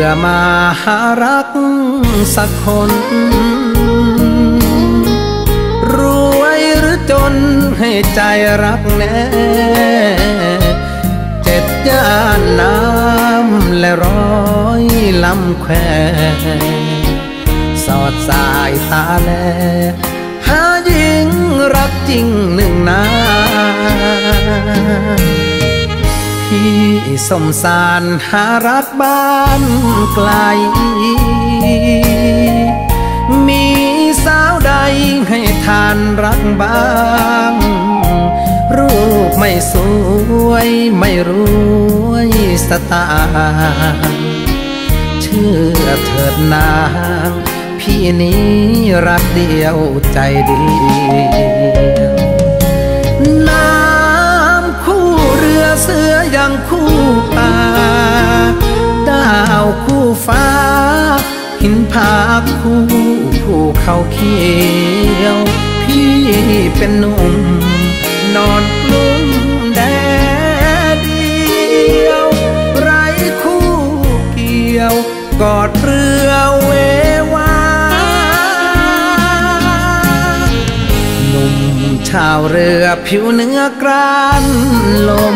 อมาหารักสักคนรวยหรือจนให้ใจรักแน่เจ็ดย่านน้ำและร้อยลำแควสอดสายตาแลหาหญิงรักจริงหนึ่งนาพี่สมสารหารักบ้านไกลมีสาวใดให้ทานรักบ้างรูปไม่สวยไม่รวยสตางค์เชื่อเถิดนางพี่นี้รักเดียวใจเดียวน้ำคู่เรือเสือยังคู่ป่าดาวคู่ฟ้าหินผาคู่ภูเขาเขียวพี่เป็นหนุ่มนอนกลุ้มแดดเดียวไร้คู่เกี่ยวกอดเรือเววาหนุ่มชาวเรือผิวเนื้อกรานลม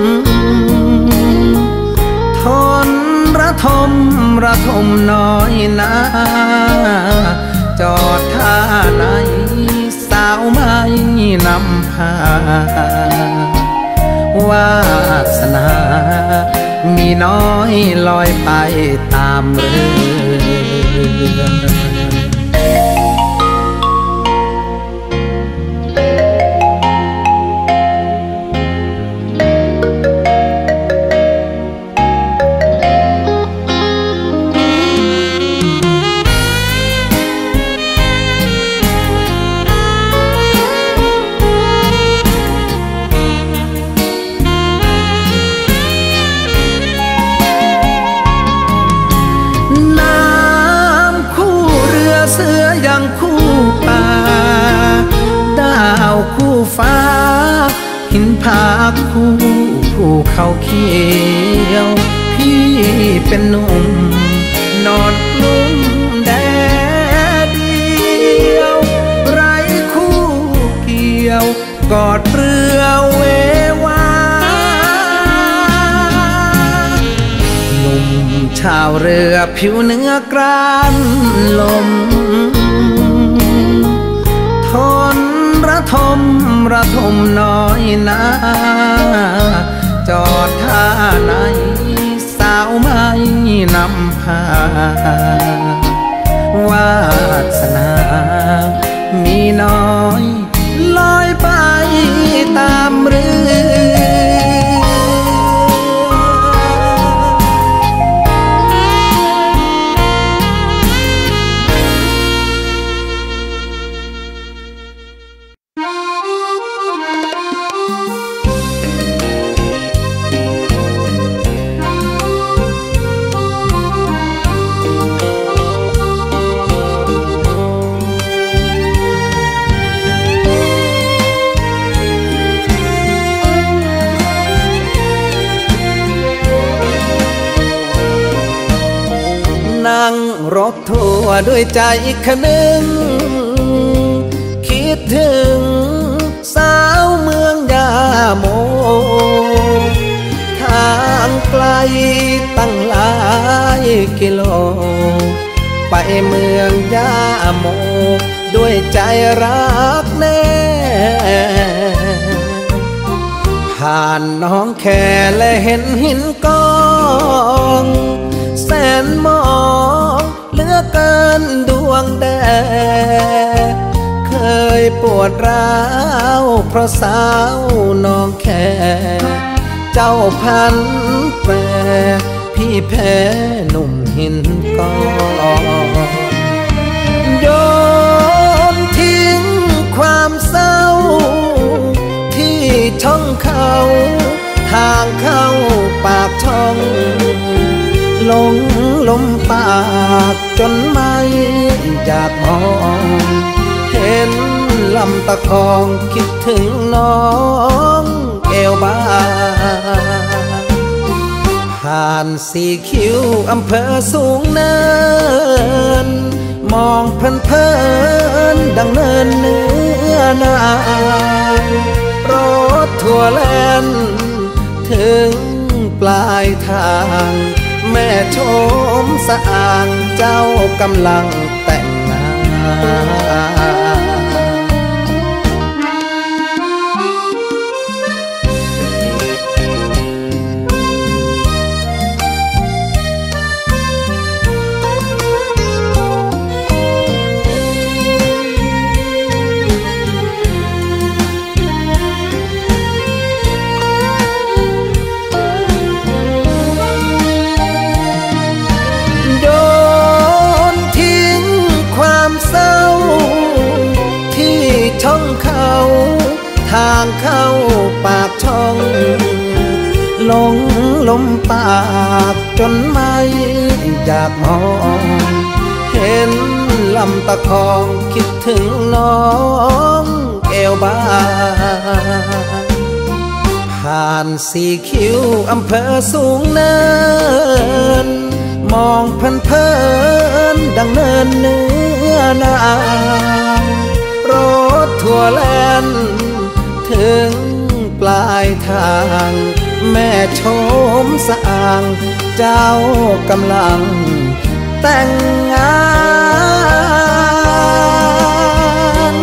ทนระทมน้อยนาจอดท่าไหนสาวไม่นำพาวาสนามีน้อยลอยไปตามเรือคู่ฟ้าหินผาคู่ภูเขาเขียวพี่เป็นหนุ่มนอนกลุ้มแดดเดียวไร้คู่เกี่ยวกอดเรือเววาหนุ่มชาวเรือผิวเนื้อกรานลมทนระทมน้อยนาจอดท่าไหนสาวไม่นำพาวาสนามีน้อยลอยไปตามเรือนั่งรถทัวร์ด้วยใจคะนึงคิดถึงสาวเมืองยาโมทางไกลตั้งหลายกิโลไปเมืองยาโมด้วยใจรักแน่ผ่านน้องแค่และเห็นหินกองแสนมองเหลือเกินดวงแดดเคยปวดร้าวเพราะสาวน้องแค่เจ้าพันแปรพี่แพ้หนุ่มหินกองโยนทิ้งความเศร้าที่ช่องเขาทางเข้าปากช่องลงลมปากจนไม่อยากมองเห็นลำตะคองคิดถึงน้องแก้วบ้าหผ่านสีคิ้วอำเภอสูงเนินมองเพลินดังเนินเนื้อนางรถทัวร์แล่นถึงปลายทางแม่ชมสะอางเจ้ากำลังแต่งงานทางเข้าปากช่องหลงลมปากจนไม่อยากมองเห็นลำตะคองคิดถึงน้องเอวบางผ่านสีคิ้วอำเภอสูงเนินมองเพลินดังเนินเนื้อนางรถทัวร์แล่นถึงปลายทางแม่ชมสะอางเจ้ากำลังแต่งงาน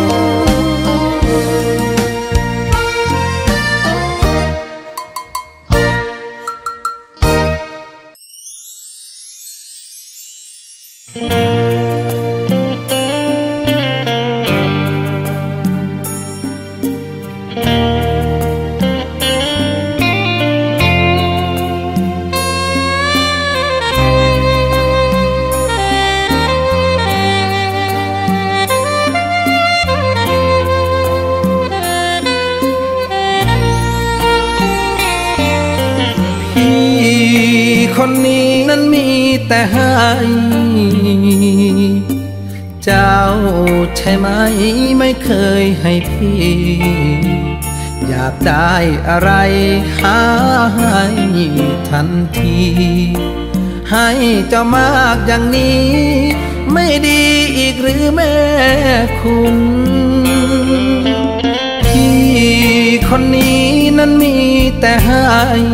คนนี้นั้นมีแต่ให้เจ้าใช่ไหมไม่เคยให้พี่อยากได้อะไรหาให้ทันทีให้เจ้ามากอย่างนี้ไม่ดีอีกหรือแม่คุณพี่คนนี้นั้นมีแต่ให้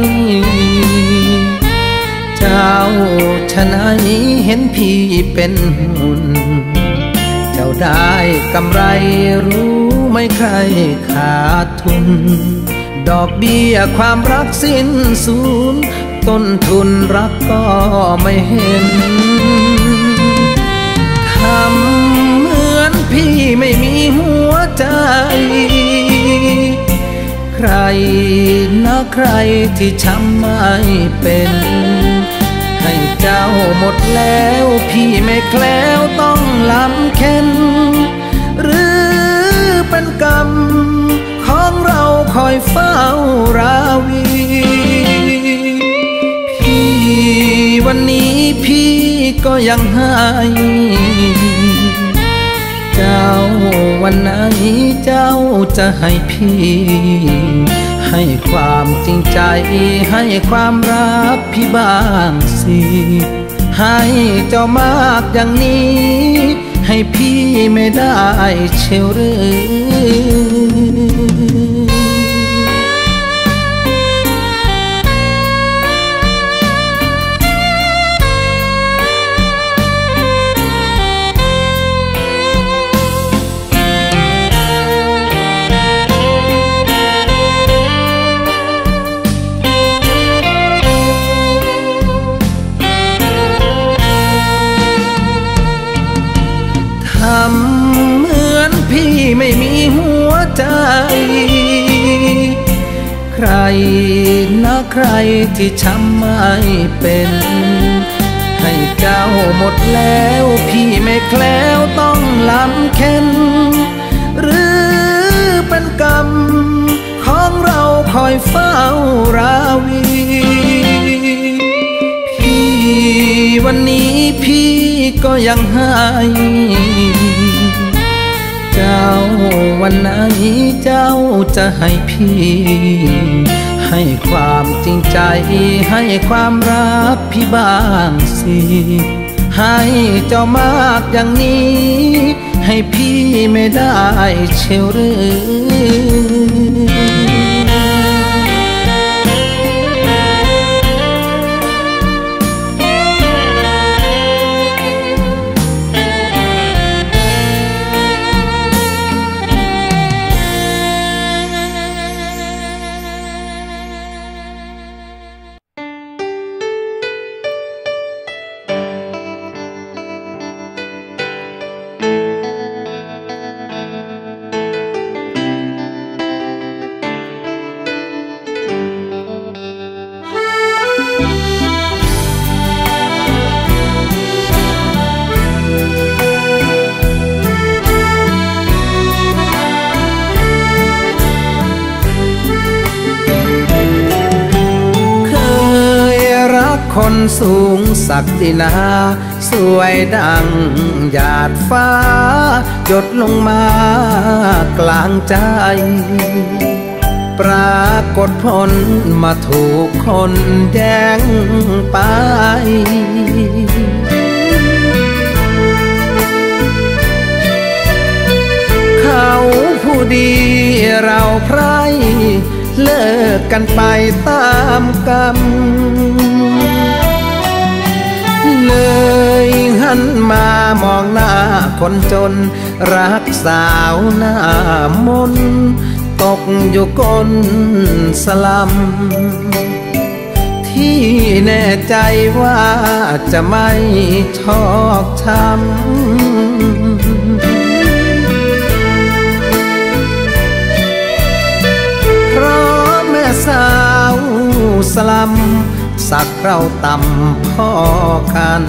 เจ้าชะไหนเห็นพี่เป็นหุ่นเจ้าได้กำไรรู้ไม่ใครขาดทุนดอกเบี้ยความรักสิ้นสูญต้นทุนรักก็ไม่เห็นทำเหมือนพี่ไม่มีหัวใจใครนะใครที่ช้ำไม่เป็นให้เจ้าหมดแล้วพี่ไม่แคล้วต้องลำเค็นหรือเป็นกรรมของเราคอยเฝ้าราวีพี่วันนี้พี่ก็ยังให้เจ้าวันไหนเจ้าจะให้พี่ให้ความจริงใจให้ความรักพี่บ้างสิให้เจ้ามากอย่างนี้ให้พี่ไม่ได้เชียวหรือทำเหมือนพี่ไม่มีหัวใจใครนะใครที่ช้ำไม่เป็นให้เจ้าหมดแล้วพี่ไม่แคล้วต้องลำเค็นหรือเป็นกรรมของเราคอยเฝ้าราวีพี่วันนี้พี่ก็ยังให้เจ้าวันไหนเจ้าจะให้พี่ใให้ความจริงใจให้ความรักพี่บ้างสิให้เจ้ามากอย่างนี้ให้พี่ไม่ได้เชียวหรือคนสูงศักดินาสวยดังหยาดฟ้าหยดลงมากลางใจปรากฏผลมาถูกคนแย่งไปเขาผู้ดีเราไพร่เลิกกันไปตามกรรมเลยหันมามองหน้าคนจนรักสาวหน้ามนตกอยู่ก้นสลัมที่แน่ใจว่าจะไม่ชอกช้ำเพราะแม่สาวสลัมสักเราต่ำพ่อกัน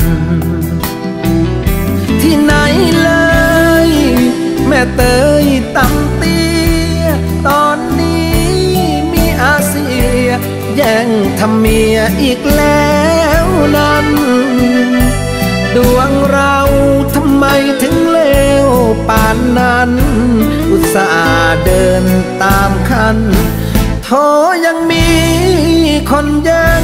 ที่ไหนเลยแม่เตยต่ำเตี้ยตอนนี้มีอาเซียแย่งทำเมียอีกแล้วนั้นดวงเราทำไมถึงเลวป่านนั้นอุตส่าห์เดินตามคันโธ่ยังมีคนยัง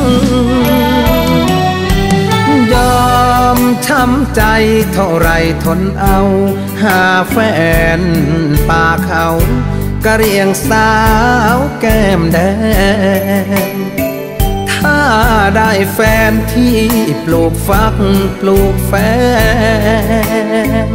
ยอมช้ำใจเท่าไรทนเอาหาแฟนป่าเขากะเรียงสาวแก้มแดงถ้าได้แฟนที่ปลูกฟักปลูกแฟน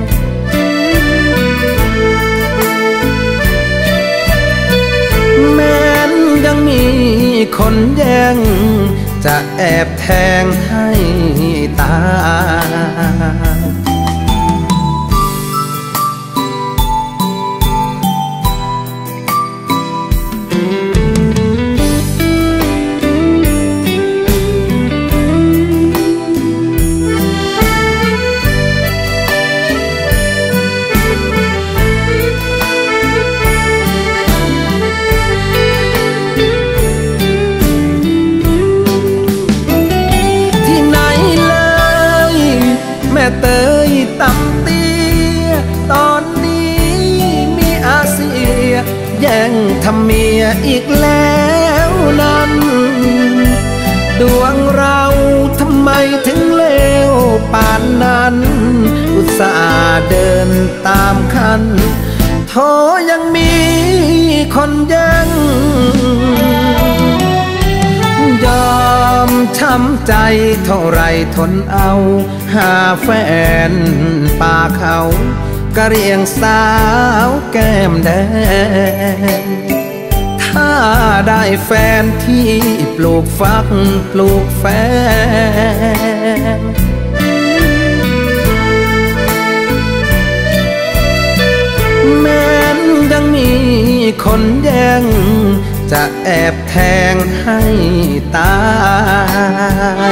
แม้นยังมีคนแย่งจะแอบแทงให้ตายเตยต่ำเตี้ยตอนนี้มีอาเซียแย่งทำเมียอีกแล้วนั้นดวงเราทำไมถึงเลวป่านนั้นอุตส่าห์เดินตามคันโธ่ยังมีคนแย่งยอมช้ำใจเท่าไรทนเอาหาแฟนป่าเขากะเรียงสาวแก้มแดงถ้าได้แฟนที่ปลูกฟักปลูกแฟนแม้นยังมีคนแย่งจะแอบแทงให้ตาย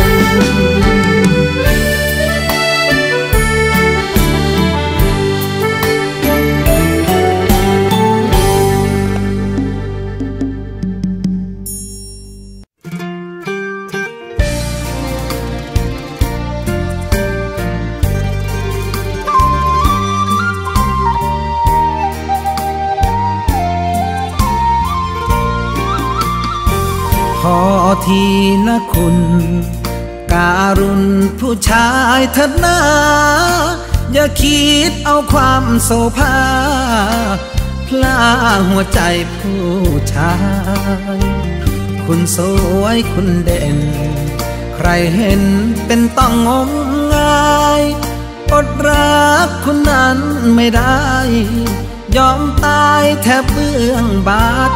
ทีนะคุณการุณผู้ชายเถิดนาอย่าคิดเอาความโสภาพลาหัวใจผู้ชายคุณสวยคุณเด่นใครเห็นเป็นต้องงมงายอดรักคุณนั้นไม่ได้ยอมตายแทบเบื้องบาท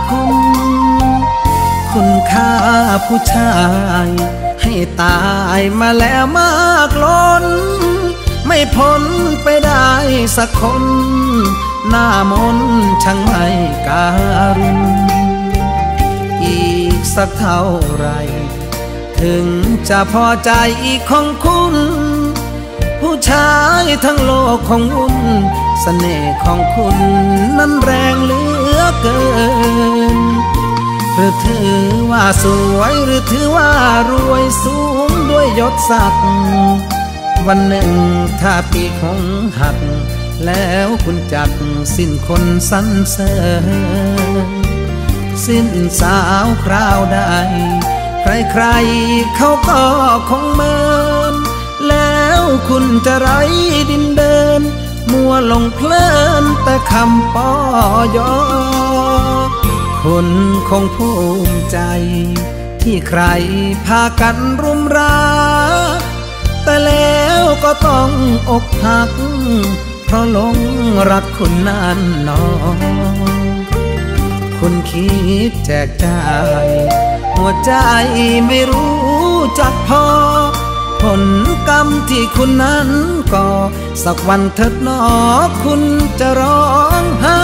คุณค่าผู้ชายให้ตายมาแล้วมากล้นไม่พ้นไปได้สักคนหน้ามนช่างไม่การุณอีกสักเท่าไรถึงจะพอใจของคุณผู้ชายทั้งโลกของวุ่นเสน่ห์ของคุณนั้นแรงเหลือเกินหรือถือว่าสวยหรือถือว่ารวยสูงด้วยยศศักดิ์วันหนึ่งถ้าปีกของหักแล้วคุณจักสิ้นคนสรรเสริญสิ้นสาวคราวใดใครๆเขาก็คงเมินแล้วคุณจะไร้ดินเดินมัวหลงเพลินแต่คำปอยอคุณคงภูมิใจที่ใครพากันรุมราแต่แล้วก็ต้องอกหักเพราะหลงรักคุณนั้นนอคุณคิดแจกจ่ายหัวใจไม่รู้จักพอผลกรรมที่คุณนั้นก่อสักวันเถิดหนอคุณจะร้องไห้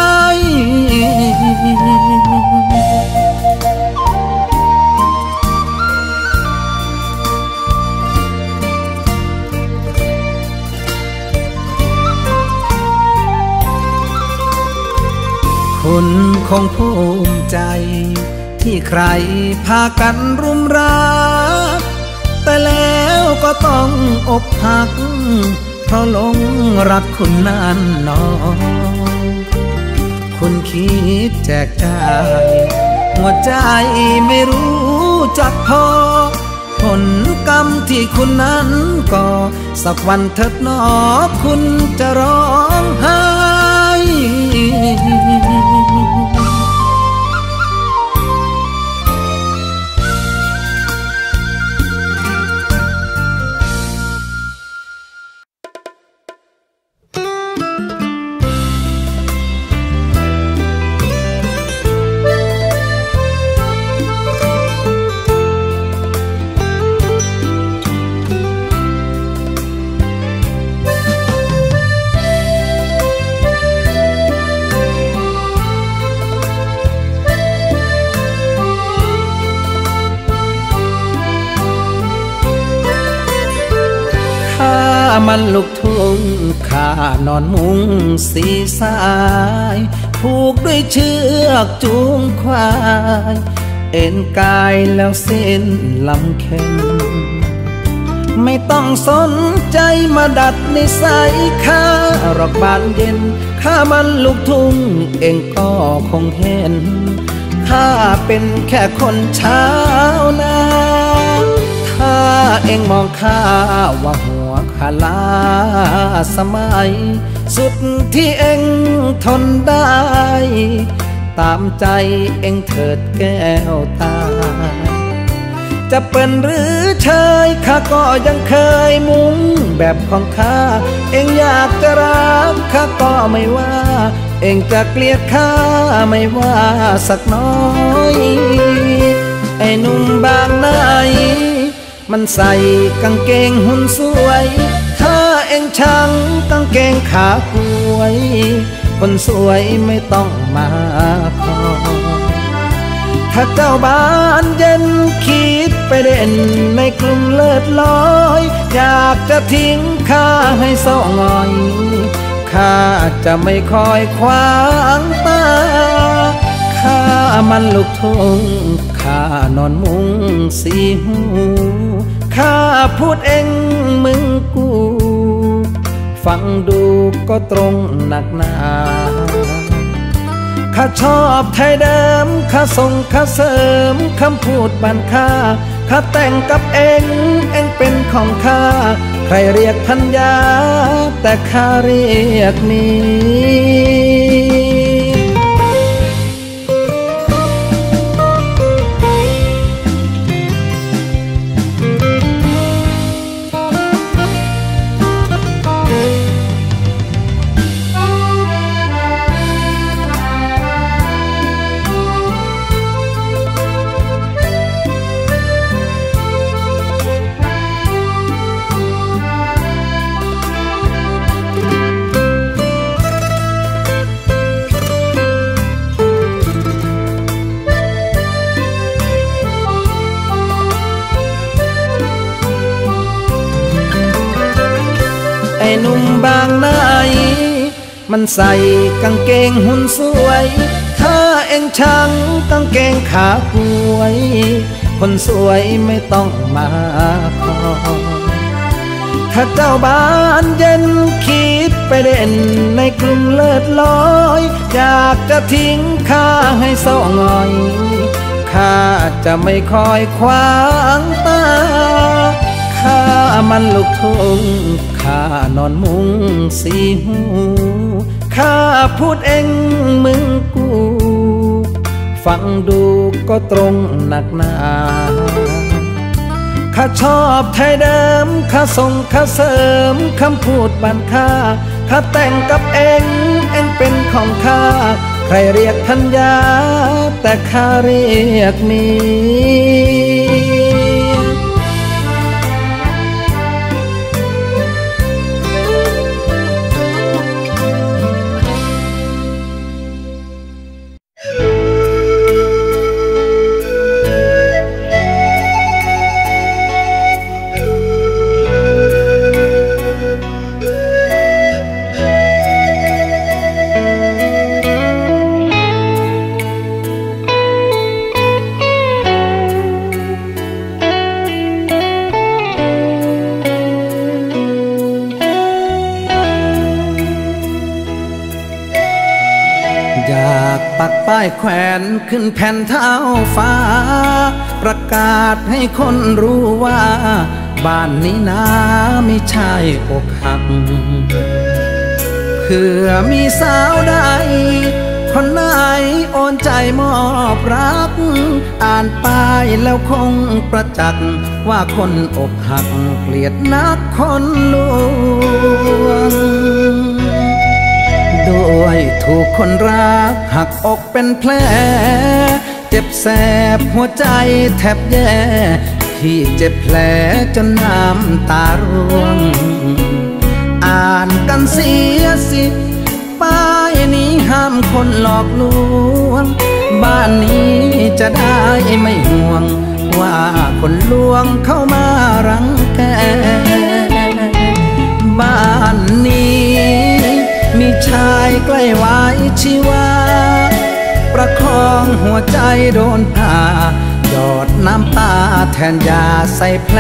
คุณคงภูมิใจที่ใครพากันรุมราแต่แล้วก็ต้องอกหักเพราะหลงรักคุณนั้นนอคุณคิดแจกจ่ายหัวใจไม่รู้จักพอผลกรรมที่คุณนั้นก่อสักวันเถิดหนอคุณจะร้องไห้มันลูกทุ่งข้านอนมุงสีสายผูกด้วยเชือกจูงควายเอ็นกายแล้วเส้นลำเค็มไม่ต้องสนใจมาดัดนิสัยข้ารอกบานเย็นข้ามันลูกทุ่งเองก็คงเห็นข้าเป็นแค่คนชาวนาถ้าเองมองข้าว่าหัวขาลาสมัยสุดที่เองทนได้ตามใจเองเถิดแก้วตาจะเป็นหรือเชยข้าก็ยังเคยมุ้งแบบของข้าเองอยากจะรักข้าก็ไม่ว่าเองจะเกลียดข้าไม่ว่าสักน้อยไอ้หนุ่มบางไหนมันใส่กางเกงหุ่นสวยถ้าเอ็งชังกางเกงขาป่วยคนสวยไม่ต้องมาขอถ้าเจ้าบ้านเย็นคิดไปเด่นในกลุ่มเลิศลอยอยากจะทิ้งข้าให้เศร้าหงอยข้าจะไม่คอยขวางตาข้ามันลูกทุ่งข้านอนมุงสีหูข้าพูดเองมึงกูฟังดูก็ตรงหนักหนาข้าชอบไทยเดิมข้าส่งข้าเสริมคำพูดบันค่าข้าแต่งกับเองเป็นของข้าใครเรียกพันยาแต่ข้าเรียกนี้ไอ้หนุ่มบางไหนมันใส่กางเกงหุ่นสวยถ้าเอ็งชังกางเกงขาป่วยคนสวยไม่ต้องมาคอยถ้าเจ้าบ้านเย็นคิดไปเด่นในกลุ่มเลิศลอยอยากจะทิ้งข้าให้เศร้าหงอยข้าจะไม่คอยขวางตาข้ามันลูกทุ่งข้านอนมุงสีหูข้าพูดเองมึงกูฟังดูก็ตรงหนักหนาข้าชอบไทยเดิมข้าส่งข้าเสริมคำพูดบันค่าข้าแต่งกับเองเป็นของข้าใครเรียกพันยาแต่ข้าเรียกเมียอยากปักป้ายแขวนขึ้นแผ่นเท้าฟ้าประกาศให้คนรู้ว่าบ้านนี้นะไม่ใช่อกหักเผื่อมีสาวใดคนไหนโอนใจมอบรักอ่านป้ายแล้วคงประจักษ์ว่าคนอกหักเกลียดนักคนลวงด้วยถูกคนรักหักอกเป็นแผลเจ็บแสบหัวใจแทบแย่ที่เจ็บแผลจนน้ำตาร่วงอ่านกันเสียสิป้ายนี้ห้ามคนหลอกลวงบ้านนี้จะได้ไม่ห่วงว่าคนลวงเข้ามารังแกบ้านนี้มีชายใกล้ไว้ชีวาประคองหัวใจโดนผ่าหยอดน้ำตาแทนยาใส่แผล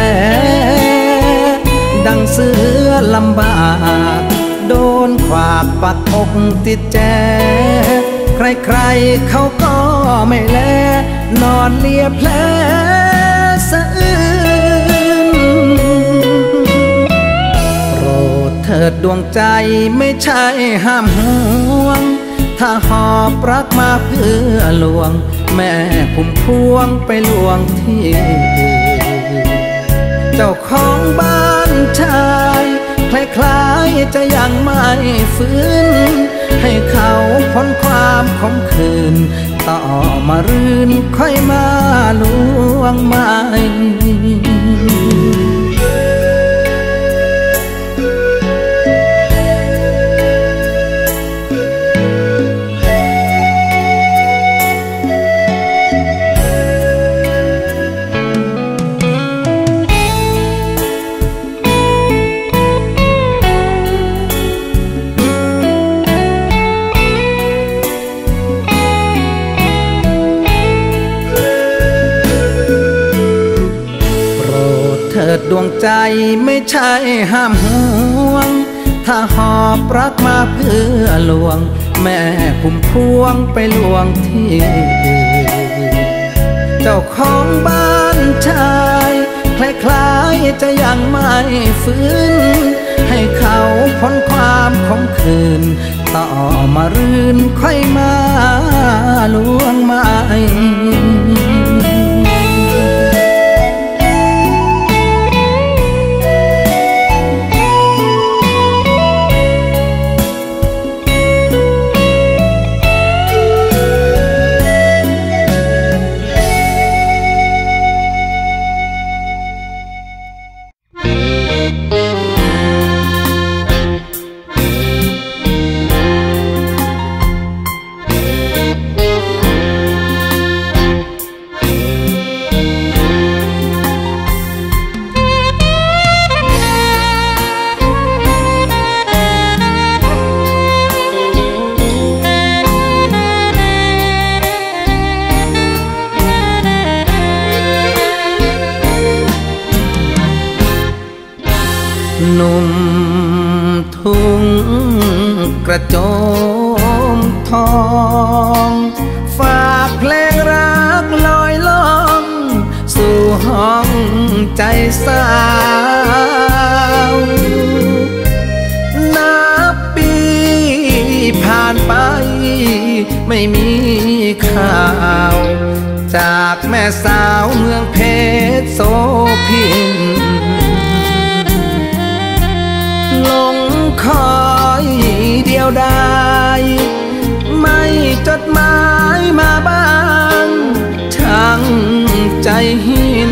ดังเสือลำบากโดนขวากปักอกติดแจใครๆเขาก็ไม่แลนอนเลียแผลสะอื้นโปรดเถิดดวงใจไม่ใช่ห้ามห่วงถ้าหอบรักมาเพื่อลวงแม่พุ่มพวงไปลวงที่เจ้าของบ้านชายคล้ายๆจะยังไม่ฟื้นให้เขาพ้นความขมขื่นต่อมารื่นค่อยมาลวงใหม่ ถิดดวงใจไม่ใช่ห้ามห่วงถ้าหอบรักมาเพื่อลวงแม่พุ่มพวงไปลวงที่เจ้าของบ้านชายคล้ายๆจะยังไม่ฟื้นให้เขาพ้นความขมขื่นต่อมารื่นค่อยมาลวงไม้หนุ่มทุ่งกระโจมทองฝากเพลงรักลอยล่องสู่ห้องใจสาวนับปีผ่านไปไม่มีข่าวจากแม่สาวเมืองเพชรโสพินลงคอยเดียวดายไม่จดหมายมาบ้างช่างใจหิน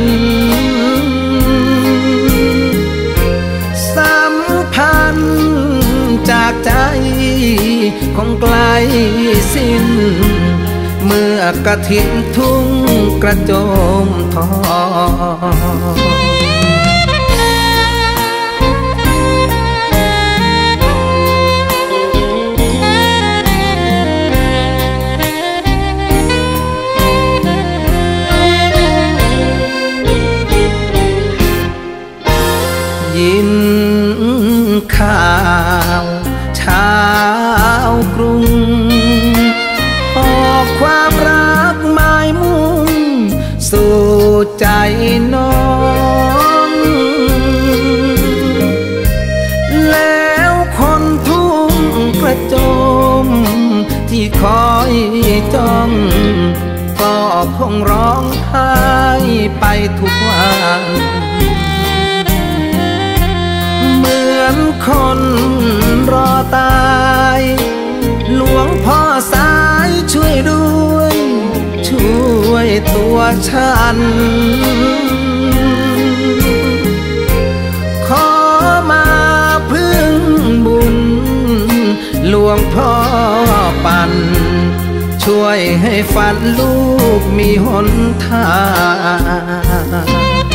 สัมพันธ์จากใจคงไกลสิ้นเมื่อกฐินทุ่งกระโจมทองยินข่าวชาวกรุงออกความรักหมายมุ่งสู่ใจน้องแล้วคนทุ่งกระโจมที่คอยจ้องก็คงร้องไห้ไปทุกวันเหมือนคนรอตายหลวงพ่อสายช่วยด้วยช่วยตัวฉันขอมาพึ่งบุญหลวงพ่อปั่นช่วยให้ฝันลูกมีหนทาง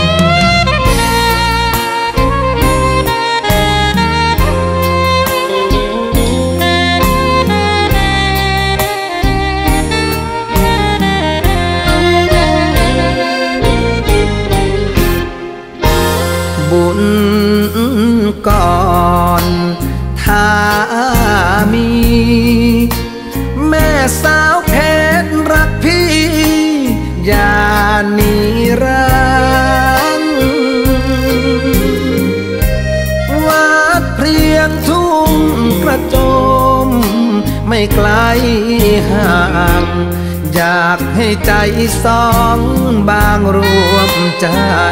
บุญก่อนถ้ามีแม่สาวเพชรรักพี่อย่าหนีรังวัดเพลียงทุ่งกระโจมไม่ไกลห่างอยากให้ใจสองบางรวมใจ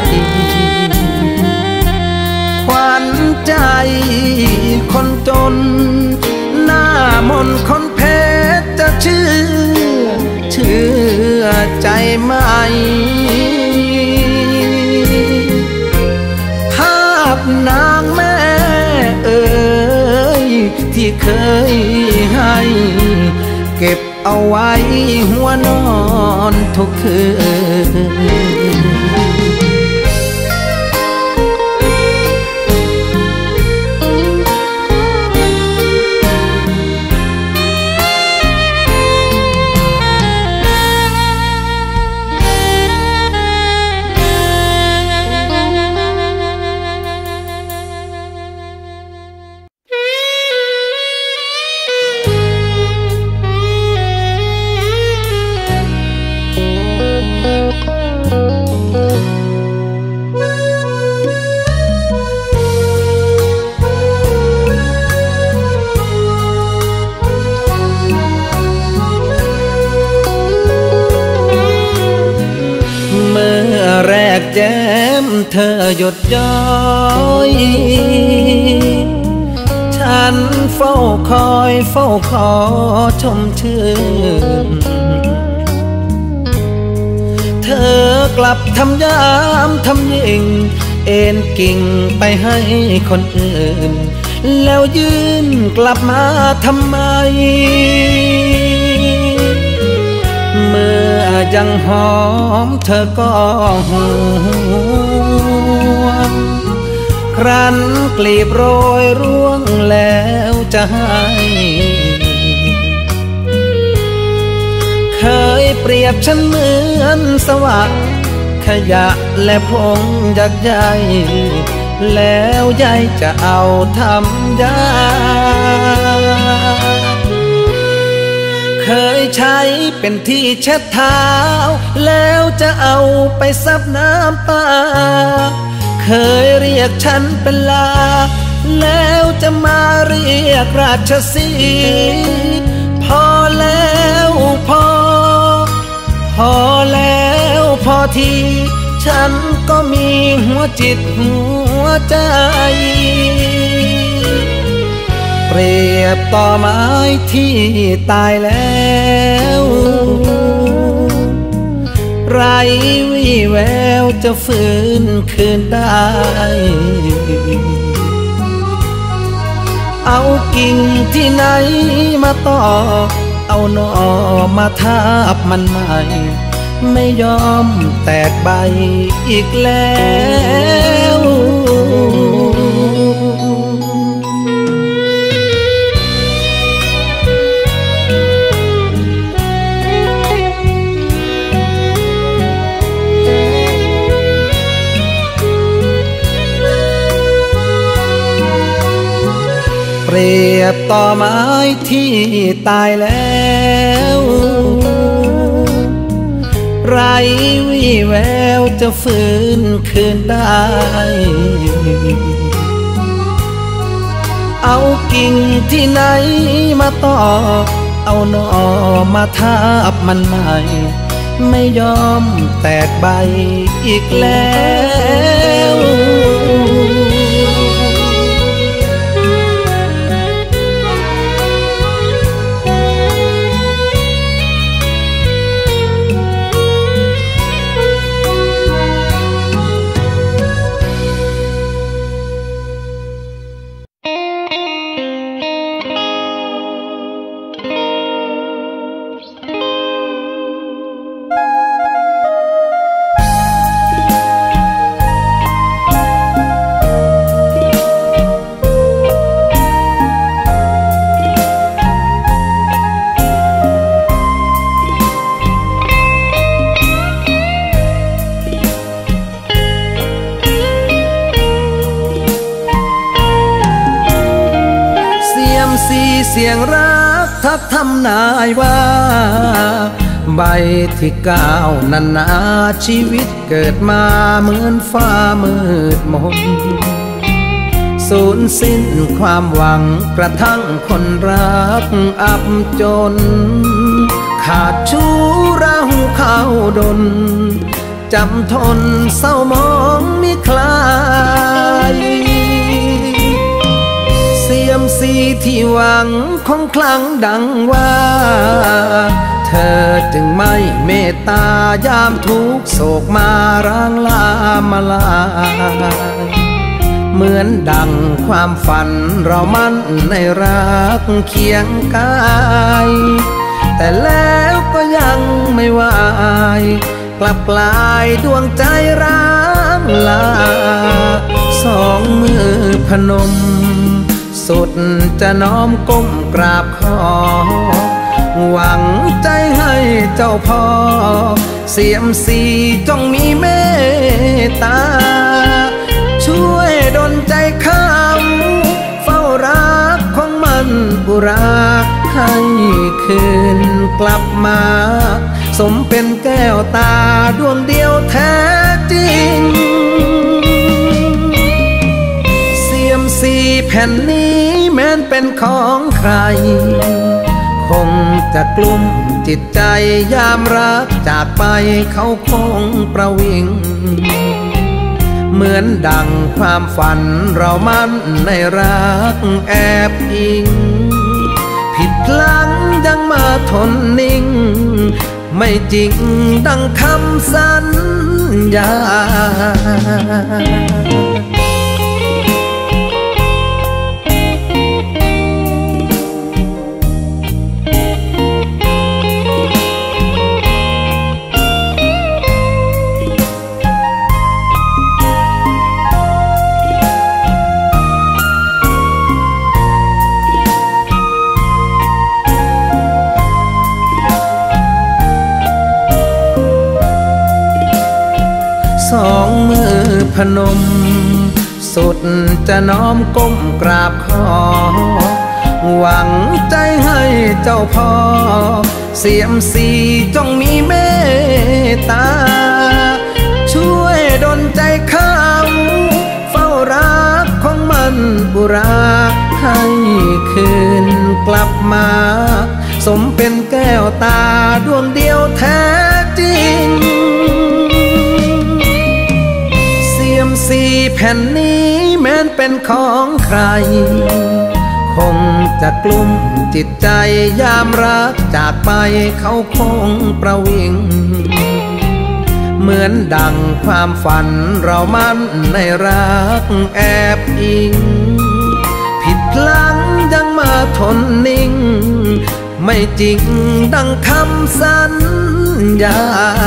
ขวัญใจคนจนหน้ามนคนเพชรจะเชื่อใจไหมภาพนางแม่เอ๋ยที่เคยให้เก็บเอาไว้หัวนอนทุกคืนเเธอหยดย้อยฉันเฝ้าคอยเฝ้าขอชมชื่นเธอกลับทำยามทำยิ่งเอ็นกิ่งไปให้คนอื่นแล้วยื่นกลับมาทำไมเมื่อยังหอมเธอก็ห่วงครั้นกลีบโรยร่วงแล้วจะให้เคยเปรียบฉันเหมือนสวัสดิ์ขยะและพงยักษ์ใหญ่แล้วยายจะเอาทำยาเคยใช้เป็นที่เช็ดเท้าแล้วจะเอาไปซับน้ำตาเคยเรียกฉันเป็นลาแล้วจะมาเรียกราชสีห์พอแล้วพอแล้วพอทีฉันก็มีหัวจิตหัวใจเปรียบต่อไม้ที่ตายแล้วไรวี่แววจะฟื้นคืนได้เอากิ่งที่ไหนมาต่อเอาหน่อมาทาบมันใหม่ไม่ยอมแตกใบอีกแล้วเปรียบต่อไม้ที่ตายแล้วไรวี่แววจะฟื้นคืนได้เอากิ่งที่ไหนมาต่อเอาหน่อมาทาบมันใหม่ไม่ยอมแตกใบอีกแล้วเสียงรักทักทำนายว่าใบที่ก้าวนันนาชีวิตเกิดมาเหมือนฟ้ามืดมนสูญสิ้นความหวังกระทั่งคนรักอับจนขาดชู้เราเข้าดนจำทนเศร้ามองมิคลายเสียมสีที่หวังคงคลั่งดังว่าเธอจึงไม่เมตตายามทุกโศกมาร่างลามาลายเหมือนดังความฝันเรามั่นในรักเคียงกายแต่แล้วก็ยังไม่วายกลับกลายดวงใจร้างลาสองมือพนมสุดจะน้อมก้มกราบขอหวังใจให้เจ้าพ่อเสียมสีจงมีเมตตาช่วยดลใจข้ามเฝ้ารักของมันบุราให้คืนกลับมาสมเป็นแก้วตาดวงเดียวแท้จริงสี่แผ่นนี้แม้นเป็นของใครคงจะกลุ้มจิตใจยามรักจากไปเขาคงประวิงเหมือนดังความฝันเรามั่นในรักแอบอิงผิดหลังยังมาทนนิ่งไม่จริงดังคำสัญญาสองมือพนมสุดจะน้อมก้มกราบขอหวังใจให้เจ้าพ่อเสียมสีจงมีเมตตาช่วยดลใจเขาเฝ้ารักของมันบุราให้คืนกลับมาสมเป็นแก้วตาดวงเดียวแท้จริงสี่แผ่นนี้แม้นเป็นของใครคงจะกลุ้มจิตใจยามรักจากไปเขาคงประวิงเหมือนดังความฝันเรามั่นในรักแอบอิงผิดพลั้งยังมาทนนิ่งไม่จริงดังคำสัญญา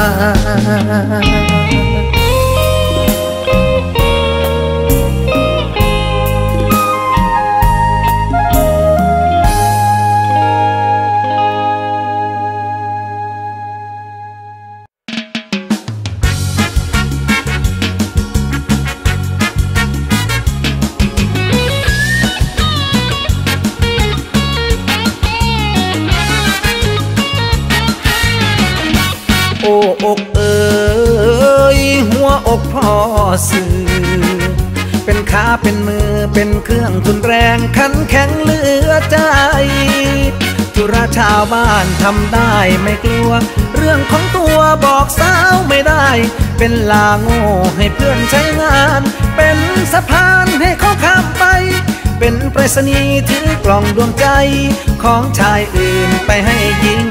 โอ้อกเอ๋ยหัวอกพ่อสื่อเป็นขาเป็นมือเป็นเครื่องทุนแรงขันแข็งเหลือใจธุระชาวบ้านทำได้ไม่กลัวเรื่องของตัวบอกสาวไม่ได้เป็นลาโง่ให้เพื่อนใช้งานเป็นสะพานให้เขาข้ามไปเป็นไปรษณีย์ถือกล่องดวงใจของชายอื่นไปให้หญิง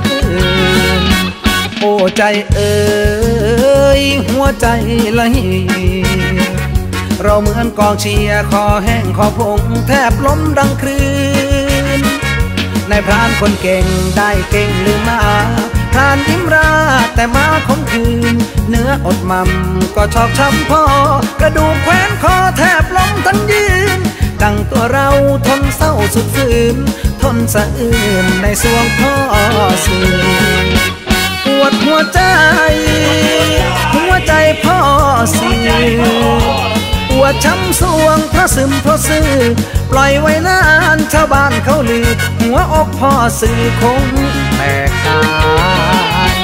โอ้ใจเอ๋ยหัวใจละเหียเราเหมือนกองเชียร์คอแห้งคอพงแทบล้มดังคลื่นนายพรานคนเก่งได้เก่งหรือมาพรานยิ้มราแต่มาคมคืนเนื้ออดมั่มก็ชอกช้ำพอกระดูกแขวนคอแทบล้มทั้งยืนดังตัวเราทนเศร้าสุดฝืนทนสะอื้นในสวงพ่อสื่อปวดหัวใจพ่อสื่อปวดช้ำสวงเพราะซึมเพราะซื่อปล่อยไว้นานชาวบ้านเขาลือหัวอกพ่อสื่อคงแตกตาย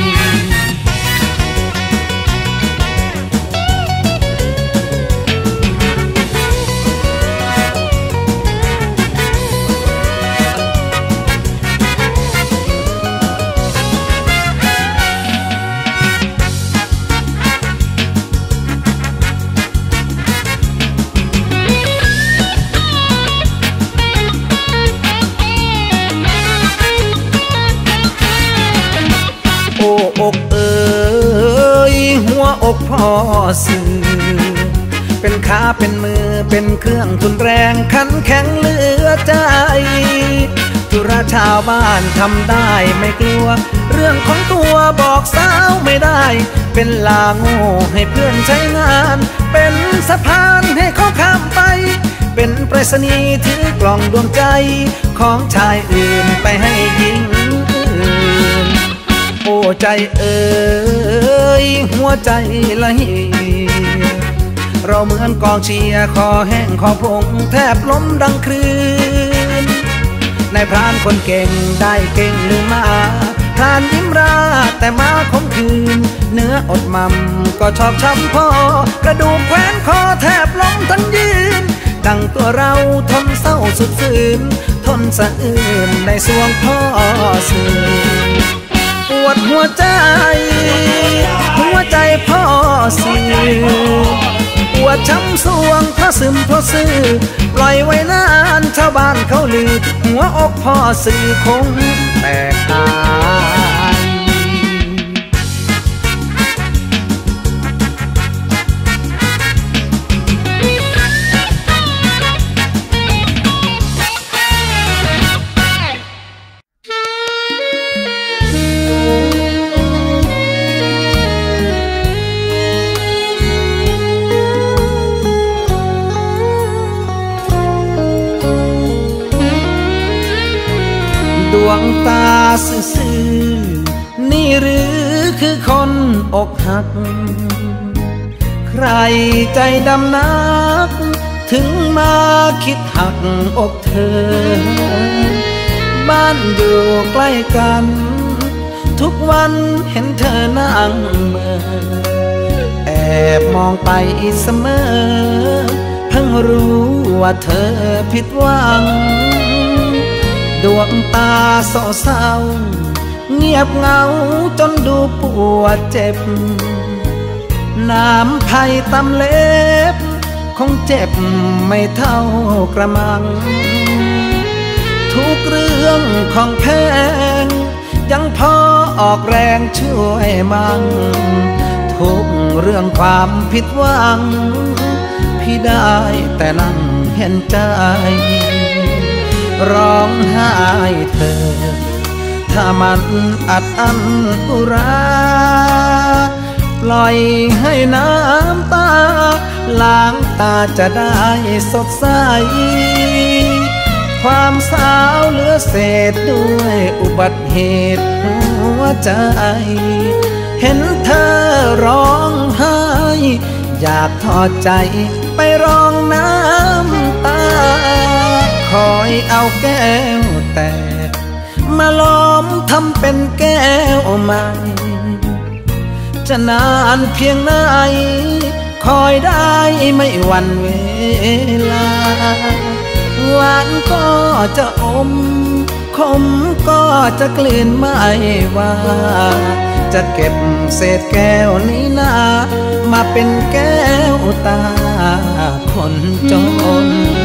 อกเอ๋ยหัวอกพ่อสื่อเป็นขาเป็นมือเป็นเครื่องทุนแรงขันแข็งเหลือใจธุระชาวบ้านทำได้ไม่กลัวเรื่องของตัวบอกสาวไม่ได้เป็นลาโง่ให้เพื่อนใช้งานเป็นสะพานให้เขาข้ามไปเป็นไปรษณีย์ถือกล่องดวงใจของชายอื่นไปให้หญิงโอ้ใจเอ๋ยหัวใจละเหียเราเหมือนกองเชียร์คอแห้งคอพงแทบล้มดังคลื่นนายพรานคนเก่งได้เก่งหรือมาพรานยิ้มราแต่มาคมคืนเนื้ออดมั่มก็ชอกช้ำพอกระดูกแขวนคอแทบล้มทั้งยืนดังตัวเราทนเศร้าสุดฝืนทนสะอื้นในสวงพ่อสื่อปวดหัวใจพ่อสื่อช้ำสวงเพราะซึมเพราะซื่อปล่อยไว้นานชาวบ้านเขาลือหัวอกพ่อสื่อคงแตกตายดวงตาซื่อๆนี่หรือคือคนอกหักใครใจดำนักถึงมาคิดหักอกเธอบ้านอยู่ใกล้กันทุกวันเห็นเธอนั่งเมื่อแอบมองไปเสมอเพิ่งรู้ว่าเธอผิดหวังดวงตาเศร้าเงียบเงาจนดูปวดเจ็บน้ำไผ่ตำเล็บคงเจ็บไม่เท่ากระมังทุกเรื่องของแพงยังพอออกแรงช่วยมั่งทุกเรื่องความผิดหวังพี่ได้แต่นั่งเห็นใจร้องไห้เธอถ้ามันอัดอั้นอุราปล่อยให้น้ำตาล้างตาจะได้สดใสความสาวเหลือเศษด้วยอุบัติเหตุหัวใจเห็นเธอร้องไห้อยากทอดใจไปร้องน้ำตาคอยเอาแก้วแตกมาล้อมทำเป็นแก้วใหม่จะนานเพียงไหนคอยได้ไม่หวั่นเวลาหวานก็จะอมขมก็จะกลืนไม่ว่าจะเก็บเศษแก้วนี้นามาเป็นแก้วตาคนจน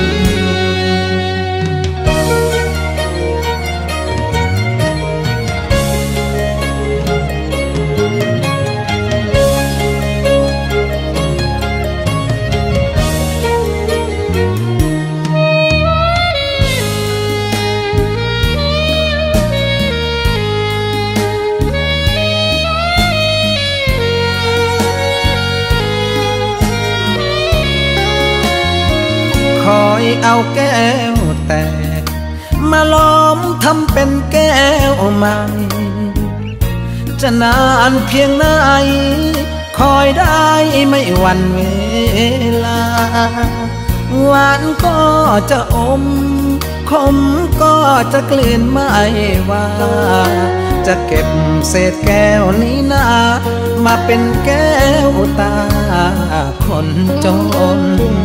คอยเอาแก้วแตกมาล้อมทำเป็นแก้วใหม่จะนานเพียงไหนคอยได้ไม่หวั่นเวลาหวานก็จะอมขมก็จะกลืนไม่ว่าจะเก็บเศษแก้วนี้นามาเป็นแก้วตาคนจน